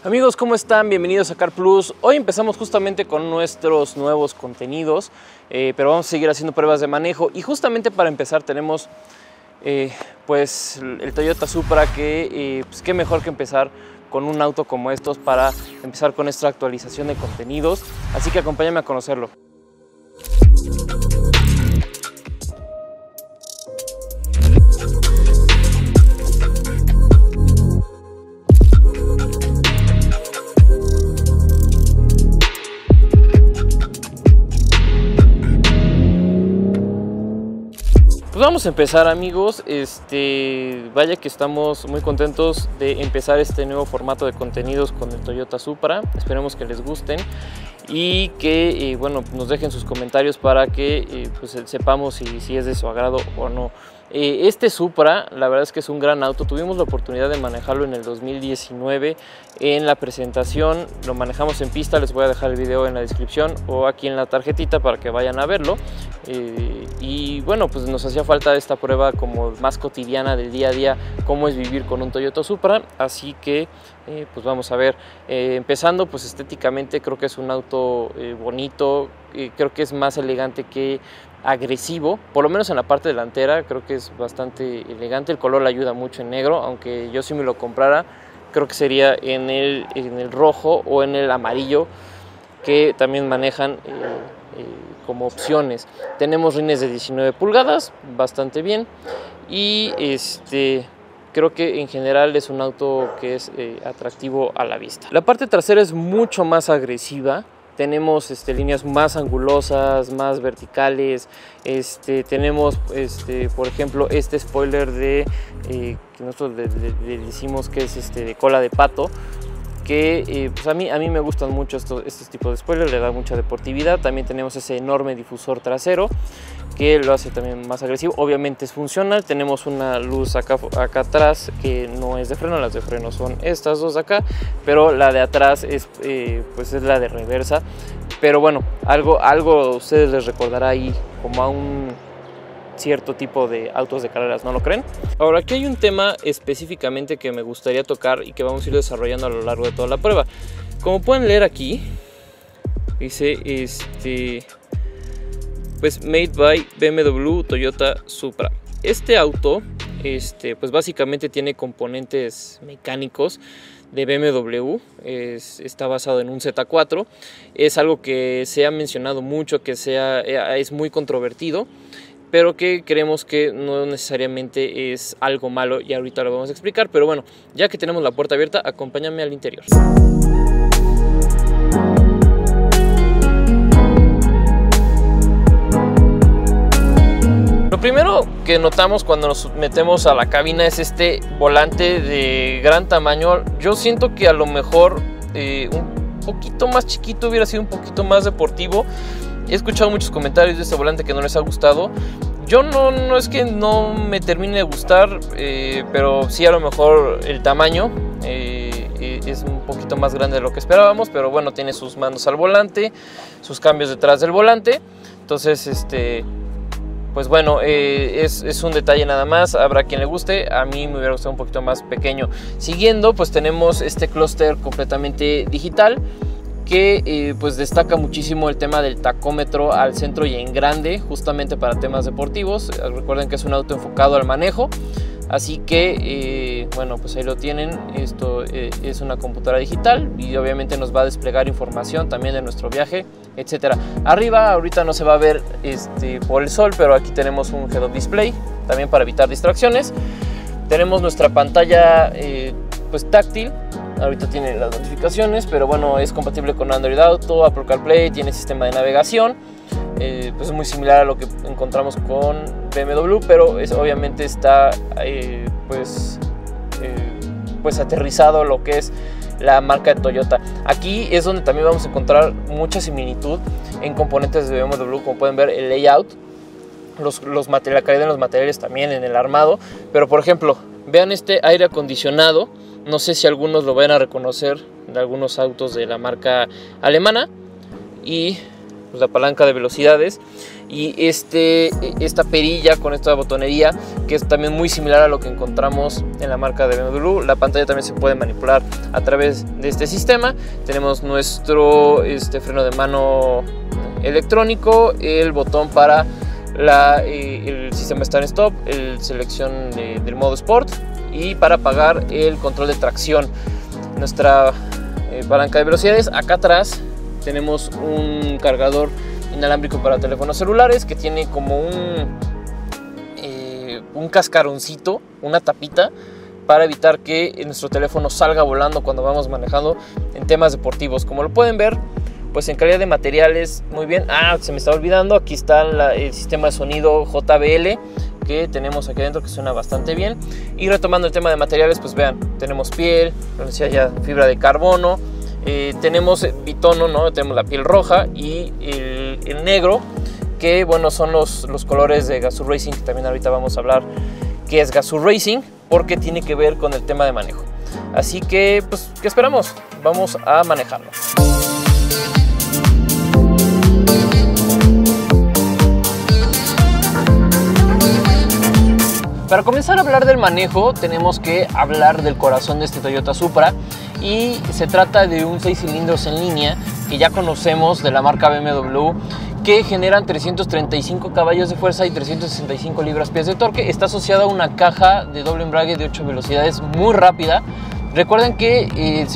Amigos, ¿cómo están? Bienvenidos a Car Plus. Hoy empezamos justamente con nuestros nuevos contenidos, pero vamos a seguir haciendo pruebas de manejo. Y justamente para empezar tenemos pues el Toyota Supra, que pues qué mejor que empezar con un auto como estos para empezar con esta actualización de contenidos. Así que acompáñame a conocerlo. Pues vamos a empezar, amigos. Vaya que estamos muy contentos de empezar este nuevo formato de contenidos con el Toyota Supra. Esperemos que les gusten y que bueno, nos dejen sus comentarios para que pues sepamos si es de su agrado o no. Este Supra, la verdad es que es un gran auto. Tuvimos la oportunidad de manejarlo en el 2019 en la presentación. Lo manejamos en pista, les voy a dejar el video en la descripción o aquí en la tarjetita para que vayan a verlo. Y bueno, pues nos hacía falta esta prueba como más cotidiana del día a día, cómo es vivir con un Toyota Supra. Así que pues vamos a ver. Empezando, pues estéticamente creo que es un auto bonito. Creo que es más elegante que agresivo, por lo menos en la parte delantera. Creo que es bastante elegante. El color le ayuda mucho en negro, aunque yo si me lo comprara creo que sería en el rojo o en el amarillo, que también manejan como opciones. Tenemos rines de 19 pulgadas, bastante bien, y creo que en general es un auto que es atractivo a la vista. La parte trasera es mucho más agresiva. Tenemos líneas más angulosas, más verticales. Tenemos, por ejemplo, este spoiler que nosotros le decimos que es de cola de pato, que pues a mí me gustan mucho estos tipos de spoilers, le da mucha deportividad. También tenemos ese enorme difusor trasero que lo hace también más agresivo. Obviamente es funcional. Tenemos una luz acá atrás que no es de freno, las de freno son estas dos de acá, pero la de atrás pues es la de reversa. Pero bueno, algo a ustedes les recordará ahí como a un cierto tipo de autos de carreras, ¿no lo creen? Ahora, aquí hay un tema específicamente que me gustaría tocar y que vamos a ir desarrollando a lo largo de toda la prueba. Como pueden leer aquí, dice pues made by BMW Toyota Supra. Este auto pues básicamente tiene componentes mecánicos de BMW. Está basado en un Z4. Es algo que se ha mencionado mucho, que es muy controvertido, pero que creemos que no necesariamente es algo malo, y ahorita lo vamos a explicar. Pero bueno, ya que tenemos la puerta abierta, acompáñame al interior. Lo primero que notamos cuando nos metemos a la cabina es este volante de gran tamaño. Yo siento que a lo mejor un poquito más chiquito hubiera sido un poquito más deportivo. He escuchado muchos comentarios de este volante que no les ha gustado. Yo no es que no me termine de gustar, pero sí a lo mejor el tamaño es un poquito más grande de lo que esperábamos. Pero bueno, tiene sus mandos al volante, sus cambios detrás del volante. Entonces, pues bueno, es un detalle nada más. Habrá quien le guste. A mí me hubiera gustado un poquito más pequeño. Siguiendo, pues tenemos este clúster completamente digital, que pues destaca muchísimo el tema del tacómetro al centro y en grande, justamente para temas deportivos. Recuerden que es un auto enfocado al manejo, así que bueno, pues ahí lo tienen. Esto es una computadora digital y obviamente nos va a desplegar información también de nuestro viaje, etcétera. Arriba ahorita no se va a ver por el sol, pero aquí tenemos un head-up display también para evitar distracciones. Tenemos nuestra pantalla pues táctil. Ahorita tiene las notificaciones, pero bueno, es compatible con Android Auto, Apple CarPlay, tiene sistema de navegación. Pues es muy similar a lo que encontramos con BMW, pero obviamente está pues aterrizado lo que es la marca de Toyota. Aquí es donde también vamos a encontrar mucha similitud en componentes de BMW, como pueden ver el layout, la calidad de los materiales, también en el armado. Pero por ejemplo, vean este aire acondicionado. No sé si algunos lo van a reconocer de algunos autos de la marca alemana. Y pues la palanca de velocidades. y esta perilla con esta botonería, que es también muy similar a lo que encontramos en la marca de BMW. La pantalla también se puede manipular a través de este sistema. Tenemos nuestro freno de mano electrónico, el botón para el sistema Start-Stop, el selección del modo Sport, y para apagar el control de tracción. Nuestra palanca de velocidades. Acá atrás tenemos un cargador inalámbrico para teléfonos celulares que tiene como un cascaroncito, una tapita, para evitar que nuestro teléfono salga volando cuando vamos manejando en temas deportivos. Como lo pueden ver, pues en calidad de materiales, muy bien. Se me estaba olvidando, aquí está el sistema de sonido JBL que tenemos aquí adentro, que suena bastante bien. Y retomando el tema de materiales, pues vean, tenemos piel, como decía ya, fibra de carbono, tenemos bitono, ¿no? Tenemos la piel roja y el negro, que bueno, son los colores de Gazoo Racing, que también ahorita vamos a hablar qué es Gazoo Racing, porque tiene que ver con el tema de manejo. Así que, pues, ¿qué esperamos? Vamos a manejarlo. Para comenzar a hablar del manejo, tenemos que hablar del corazón de este Toyota Supra, y se trata de un 6 cilindros en línea que ya conocemos de la marca BMW, que generan 335 caballos de fuerza y 365 libras-pies de torque. Está asociada a una caja de doble embrague de 8 velocidades muy rápida. Recuerden que,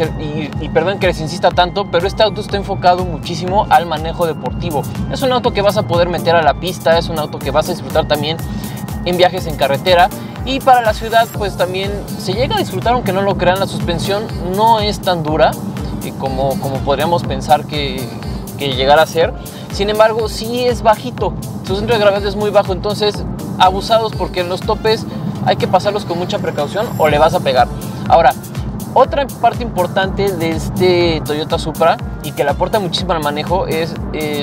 y perdón que les insista tanto, pero este auto está enfocado muchísimo al manejo deportivo. Es un auto que vas a poder meter a la pista, es un auto que vas a disfrutar también en viajes en carretera, y para la ciudad pues también se llega a disfrutar, aunque no lo crean. La suspensión no es tan dura como podríamos pensar que llegará a ser. Sin embargo, sí es bajito, su centro de gravedad es muy bajo, entonces abusados, porque en los topes hay que pasarlos con mucha precaución o le vas a pegar. Ahora, otra parte importante de este Toyota Supra, y que le aporta muchísimo al manejo, es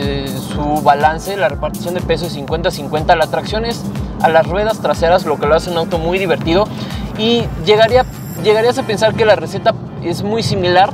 su balance, la repartición de peso es 50-50. La tracción es a las ruedas traseras, lo que lo hace un auto muy divertido, y llegarías a pensar que la receta es muy similar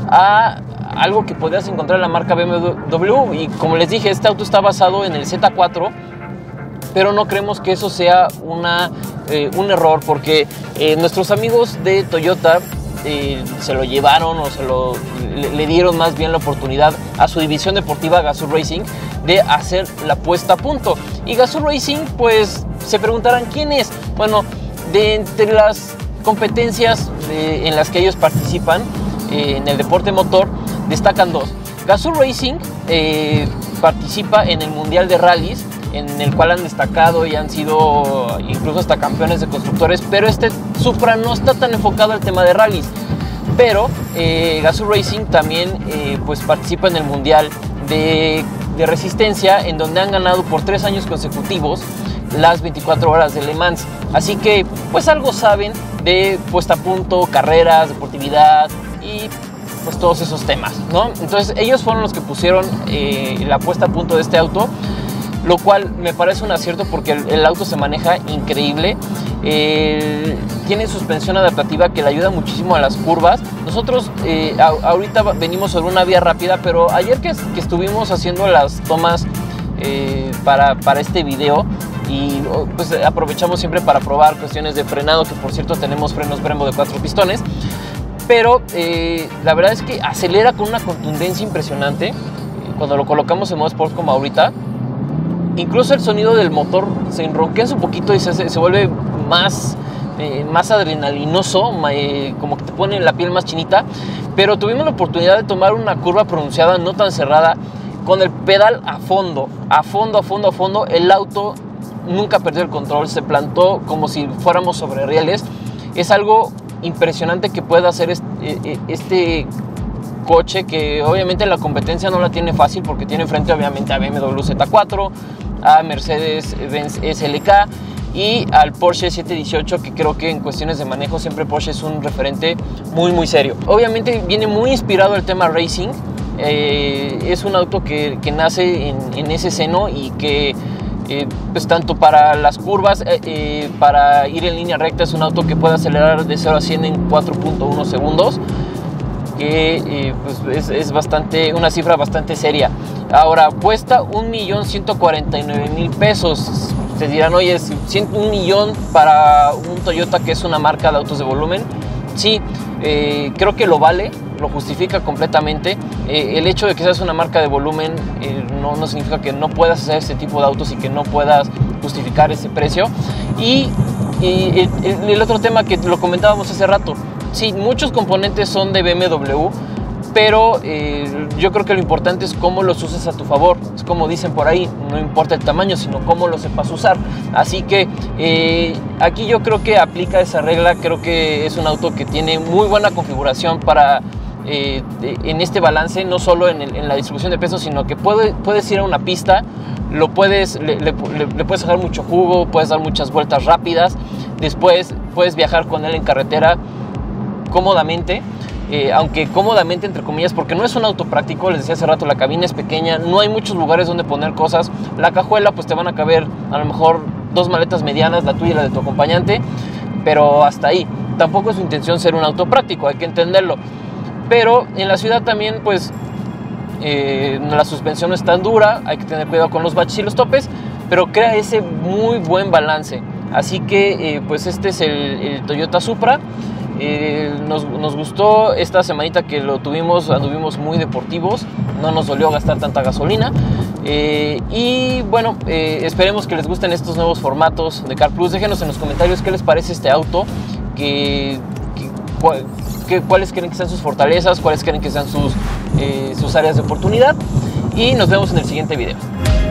a algo que podrías encontrar en la marca BMW. Y como les dije, este auto está basado en el Z4, pero no creemos que eso sea un error, porque nuestros amigos de Toyota se lo llevaron, o le dieron más bien la oportunidad a su división deportiva Gazoo Racing de hacer la puesta a punto. Y Gazoo Racing, pues se preguntarán quién es. Bueno, de entre las competencias en las que ellos participan en el deporte motor, destacan dos. Gazoo Racing participa en el Mundial de Rallys, en el cual han destacado y han sido incluso hasta campeones de constructores, pero este Supra no está tan enfocado al tema de rallies. Pero Gazoo Racing también pues participa en el Mundial de Resistencia, en donde han ganado por 3 años consecutivos las 24 horas de Le Mans. Así que pues algo saben de puesta a punto, carreras, deportividad y pues todos esos temas, ¿no? Entonces ellos fueron los que pusieron la puesta a punto de este auto, lo cual me parece un acierto, porque el auto se maneja increíble. Tiene suspensión adaptativa que le ayuda muchísimo a las curvas. Nosotros ahorita venimos sobre una vía rápida, pero ayer que estuvimos haciendo las tomas para este video, y pues aprovechamos siempre para probar cuestiones de frenado, que por cierto tenemos frenos Brembo de 4 pistones, pero la verdad es que acelera con una contundencia impresionante cuando lo colocamos en modo Sport como ahorita. Incluso el sonido del motor se enronquea un poquito y se vuelve más adrenalinoso, como que te pone la piel más chinita. Pero tuvimos la oportunidad de tomar una curva pronunciada, no tan cerrada, con el pedal a fondo. El auto nunca perdió el control, se plantó como si fuéramos sobre rieles. Es algo impresionante que pueda hacer este coche, que obviamente la competencia no la tiene fácil, porque tiene enfrente obviamente a BMW Z4, a Mercedes-Benz SLK y al Porsche 718, que creo que en cuestiones de manejo siempre Porsche es un referente muy serio. Obviamente viene muy inspirado el tema racing. Es un auto que nace en ese seno, y que pues tanto para las curvas, para ir en línea recta, es un auto que puede acelerar de 0 a 100 en 4.1 segundos, que pues es una cifra bastante seria. Ahora, cuesta 1.149.000 pesos. Te dirán, oye, es 1 millón para un Toyota que es una marca de autos de volumen. Sí, creo que lo vale, lo justifica completamente. El hecho de que seas una marca de volumen no significa que no puedas hacer este tipo de autos y que no puedas justificar ese precio. Y el otro tema que lo comentábamos hace rato, sí, muchos componentes son de BMW, pero yo creo que lo importante es cómo los uses a tu favor. Es como dicen por ahí, no importa el tamaño, sino cómo lo sepas usar. Así que aquí yo creo que aplica esa regla. Creo que es un auto que tiene muy buena configuración para en este balance, no solo en la distribución de peso, sino que puedes ir a una pista, le puedes sacar mucho jugo, puedes dar muchas vueltas rápidas, después puedes viajar con él en carretera cómodamente. Aunque cómodamente entre comillas, porque no es un auto práctico. Les decía hace rato, la cabina es pequeña, no hay muchos lugares donde poner cosas. La cajuela, pues te van a caber a lo mejor 2 maletas medianas, la tuya y la de tu acompañante, pero hasta ahí. Tampoco es su intención ser un auto práctico, hay que entenderlo. Pero en la ciudad también, pues la suspensión no es tan dura, hay que tener cuidado con los baches y los topes, pero crea ese muy buen balance. Así que pues este es el Toyota Supra. Nos gustó esta semanita que lo tuvimos, anduvimos muy deportivos, no nos dolió gastar tanta gasolina. Y bueno, esperemos que les gusten estos nuevos formatos de Car Plus. Déjenos en los comentarios qué les parece este auto, cuáles creen que sean sus fortalezas, cuáles creen que sean sus áreas de oportunidad. Y nos vemos en el siguiente video.